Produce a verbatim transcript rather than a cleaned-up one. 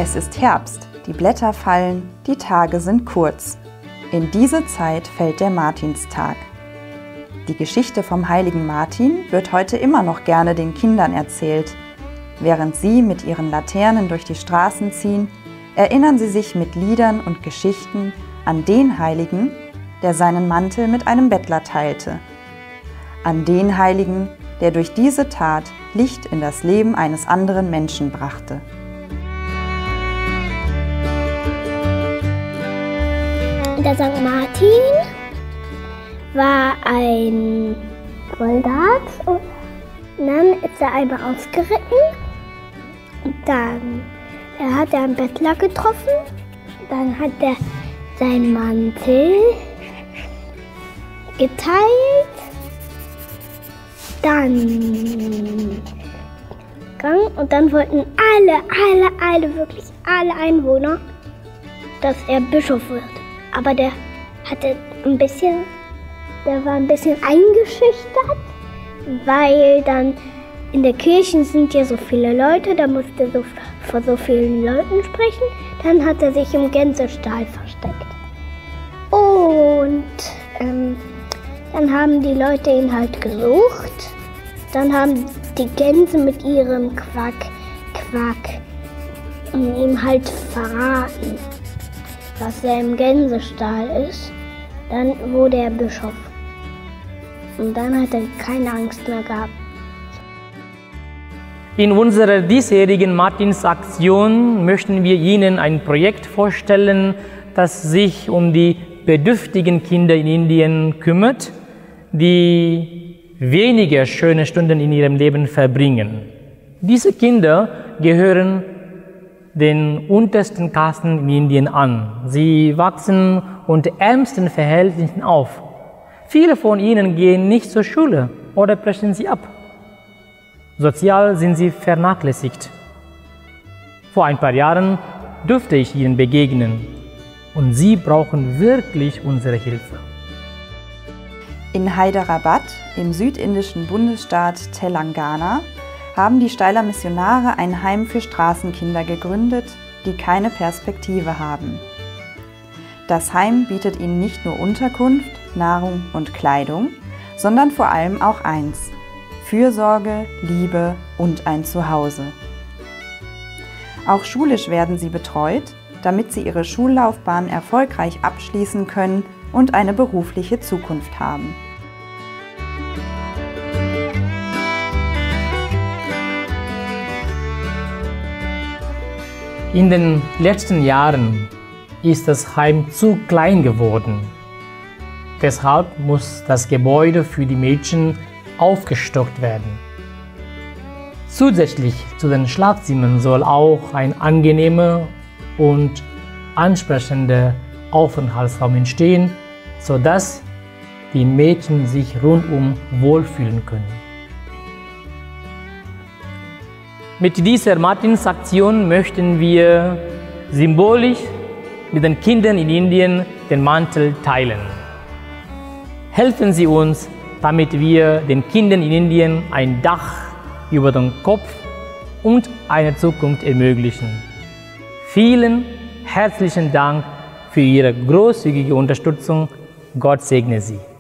Es ist Herbst, die Blätter fallen, die Tage sind kurz. In diese Zeit fällt der Martinstag. Die Geschichte vom heiligen Martin wird heute immer noch gerne den Kindern erzählt. Während sie mit ihren Laternen durch die Straßen ziehen, erinnern sie sich mit Liedern und Geschichten an den Heiligen, der seinen Mantel mit einem Bettler teilte. An den Heiligen, der durch diese Tat Licht in das Leben eines anderen Menschen brachte. Der Sankt Martin war ein Soldat und dann ist er einmal ausgeritten. Und dann er hat er einen Bettler getroffen, dann hat er seinen Mantel geteilt, dann gegangen und dann wollten alle, alle, alle, wirklich alle Einwohner, dass er Bischof wird. Aber der hatte ein bisschen, der war ein bisschen eingeschüchtert, weil dann in der Kirche sind ja so viele Leute, da musste er so vor so vielen Leuten sprechen. Dann hat er sich im Gänsestall versteckt. Und ähm, dann haben die Leute ihn halt gesucht. Dann haben die Gänse mit ihrem Quack, Quack ihm halt verraten, dass er im Gänsestall ist. Dann wurde er Bischof. Und dann hat er keine Angst mehr gehabt. In unserer diesjährigen Martinsaktion möchten wir Ihnen ein Projekt vorstellen, das sich um die bedürftigen Kinder in Indien kümmert, die weniger schöne Stunden in ihrem Leben verbringen. Diese Kinder gehören den untersten Kasten in Indien an. Sie wachsen unter ärmsten Verhältnissen auf. Viele von ihnen gehen nicht zur Schule oder brechen sie ab. Sozial sind sie vernachlässigt. Vor ein paar Jahren durfte ich ihnen begegnen und sie brauchen wirklich unsere Hilfe. In Hyderabad, im südindischen Bundesstaat Telangana, haben die Steyler Missionare ein Heim für Straßenkinder gegründet, die keine Perspektive haben. Das Heim bietet ihnen nicht nur Unterkunft, Nahrung und Kleidung, sondern vor allem auch eins: Fürsorge, Liebe und ein Zuhause. Auch schulisch werden sie betreut, damit sie ihre Schullaufbahn erfolgreich abschließen können und eine berufliche Zukunft haben. In den letzten Jahren ist das Heim zu klein geworden. Deshalb muss das Gebäude für die Mädchen aufgestockt werden. Zusätzlich zu den Schlafzimmern soll auch ein angenehmer und ansprechender Aufenthaltsraum entstehen, sodass die Mädchen sich rundum wohlfühlen können. Mit dieser Martinsaktion möchten wir symbolisch mit den Kindern in Indien den Mantel teilen. Helfen Sie uns, damit wir den Kindern in Indien ein Dach über den Kopf und eine Zukunft ermöglichen. Vielen herzlichen Dank für Ihre großzügige Unterstützung. Gott segne Sie.